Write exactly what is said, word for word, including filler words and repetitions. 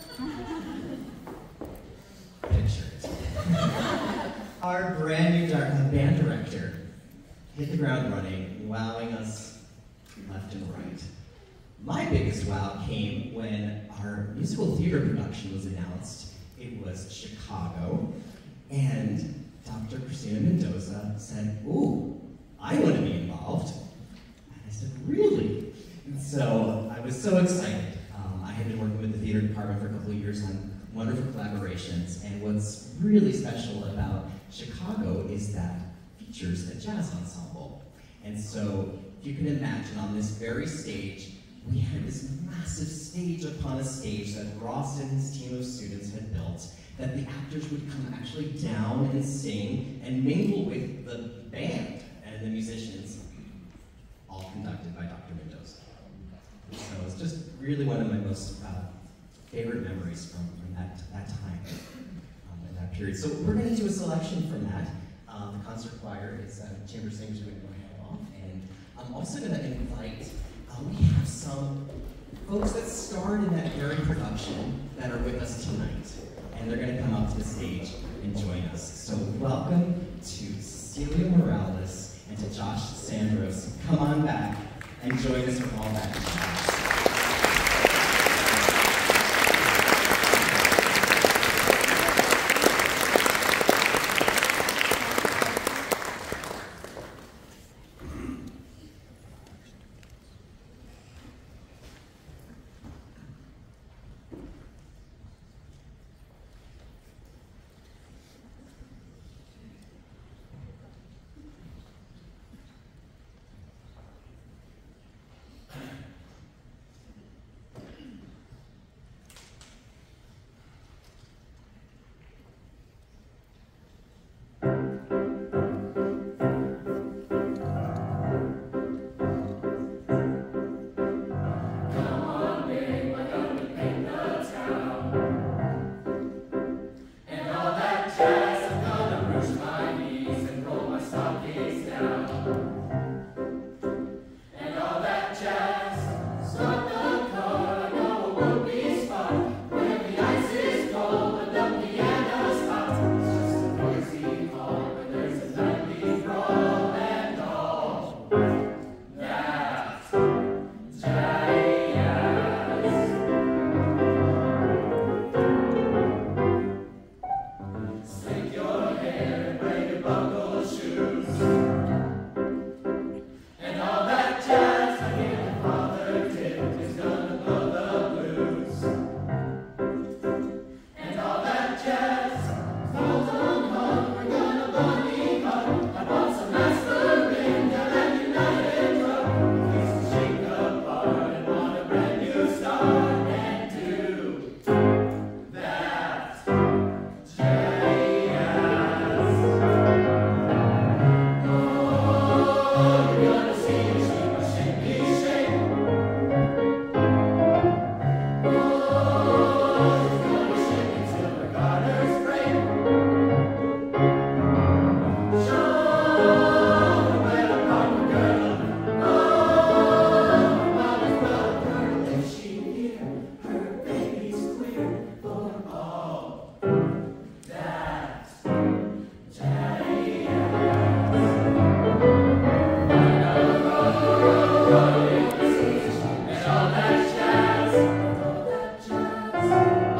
Picture it. Our brand new band director hit the ground running, wowing us left and right. My biggest wow came when our musical theater production was announced. It was Chicago, and Doctor Christina Mendoza said, "Ooh, I want to be involved." And I said, "Really?" And so I was so excited. Um, I had been working with the theater department for a couple of years on wonderful collaborations, and what's really special about Chicago is that it features a jazz ensemble. And so if you can imagine, on this very stage, we had this massive stage upon a stage that Ross and his team of students had built, that the actors would come actually down and sing and mingle with the band and the musicians, all conducted by Doctor Mendoza. So it's just really one of my most uh, favorite memories from, from that, that time, um, and that period. So we're going to do a selection from that. Um, the concert choir is uh, chamber singers are going to go ahead off, and I'm also going to invite, uh, we have some folks that starred in that very production that are with us tonight, and they're going to come up to the stage and join us. So welcome to Cecilia Morales and to Josh Sandros. Come on back and join us for all that jazz. All that jazz, all that jazz.